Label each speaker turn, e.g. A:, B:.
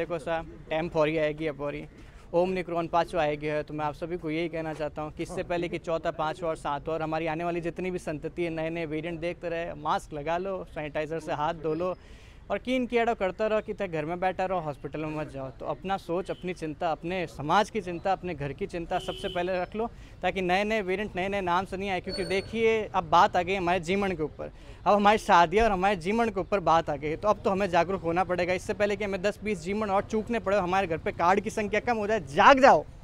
A: देखो सा टेम्पोरी आएगी अपोरी ओमनिक्रॉन 5वां आएगी है। तो मैं आप सभी को यही कहना चाहता हूँ कि इससे पहले कि चौथा 5वां और 7वां और हमारी आने वाली जितनी भी संतति है, नए नए वेरिएंट देखते रहे, मास्क लगा लो, सैनिटाइज़र से हाथ धो लो और कीन कियाड़ो करता रहो कि तय घर में बैठा रहो, हॉस्पिटल में मत जाओ। तो अपना सोच, अपनी चिंता, अपने समाज की चिंता, अपने घर की चिंता सबसे पहले रख लो, ताकि नए नए वेरिएंट नए नए नाम से नहीं आए। क्योंकि देखिए अब बात आ गई हमारे जीवन के ऊपर, अब हमारी शादी और हमारे जीवन के ऊपर बात आ गई। तो अब तो हमें जागरूक होना पड़ेगा। इससे पहले कि हमें 10-20 जीवन और चूकने पड़े, हमारे घर पे कार्ड की संख्या कम हो जाए, जाग जाओ।